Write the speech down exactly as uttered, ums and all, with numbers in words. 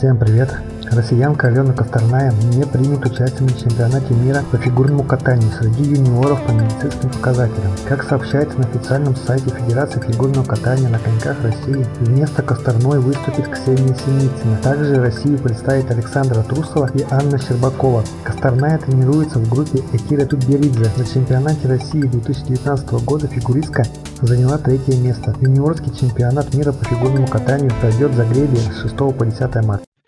Всем привет! Россиянка Алена Косторная не примет участие на чемпионате мира по фигурному катанию среди юниоров по медицинским показателям. Как сообщается на официальном сайте Федерации фигурного катания на коньках России, вместо Косторной выступит Ксения Синицына. Также Россию представит Александра Трусова и Анна Щербакова. Косторная тренируется в группе Экира Тутберидзе. На чемпионате России две тысячи девятнадцатого года фигуристка заняла третье место. Юниорский чемпионат мира по фигурному катанию пройдет в Загребе с шестого по десятое марта.